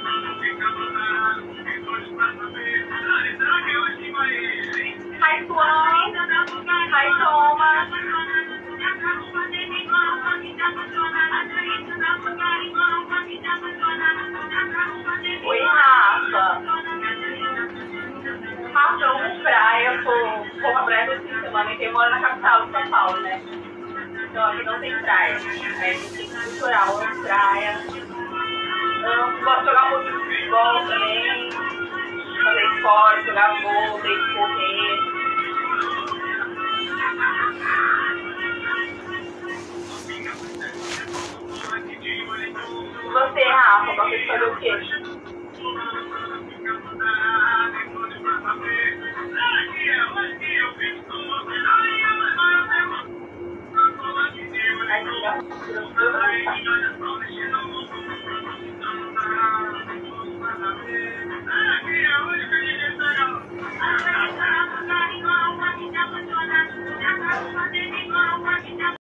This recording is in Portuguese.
Hi, Tuan. Hi, Thomas. Oi, Rafa. Rafa, eu amo praia, vou pra praia todo fim de semana, e eu moro na capital de São Paulo, né? Então aqui não tem praia. É cultural, amo praia. Gosto de jogar muito futebol também. Fazer esporte, jogar vôlei, correr. E você, Rafa, gosta de fazer o quê?